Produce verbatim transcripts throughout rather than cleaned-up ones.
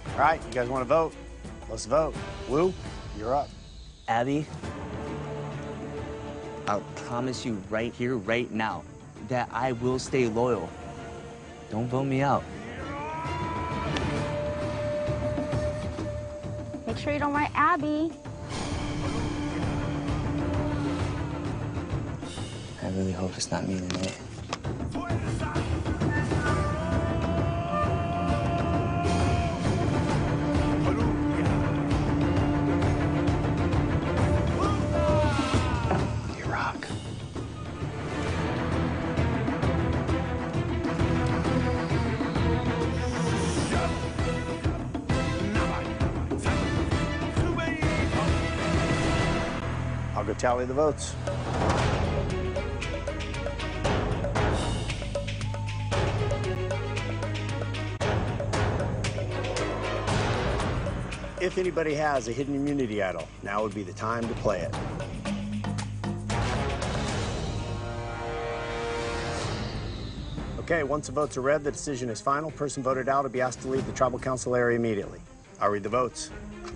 All right, you guys want to vote? Let's vote. Woo, you're up. Abby, I'll promise you right here, right now, that I will stay loyal. Don't vote me out. Make sure you don't write Abby. I really hope it's not me tonight. You rock. I'll go tally the votes. If anybody has a hidden immunity idol, now would be the time to play it. Okay, once the votes are read, the decision is final. Person voted out will be asked to leave the tribal council area immediately. I'll read the votes.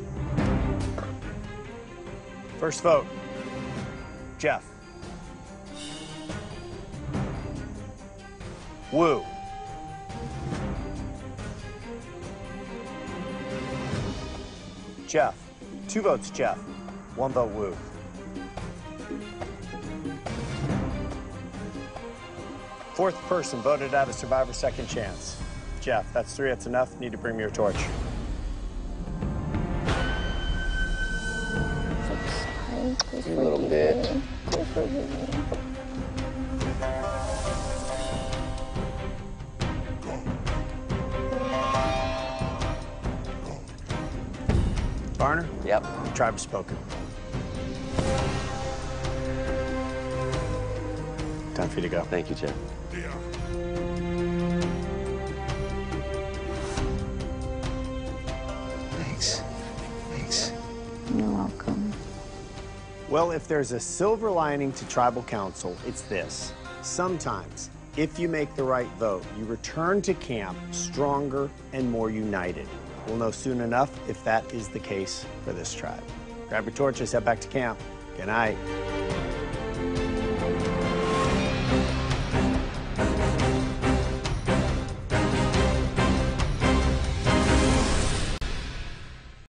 First vote, Jeff. Woo. Jeff. Two votes, Jeff. One vote, Woo. Fourth person voted out of Survivor Second Chance. Jeff, that's three, that's enough. Need to bring me your torch. You little bitch. Varner? Yep. The tribe has spoken. Time for you to go. Thank you, Jeff. Thanks. Thanks. You're welcome. Well, if there's a silver lining to tribal council, it's this. Sometimes, if you make the right vote, you return to camp stronger and more united. We'll know soon enough if that is the case for this tribe. Grab your torches, head back to camp. Good night.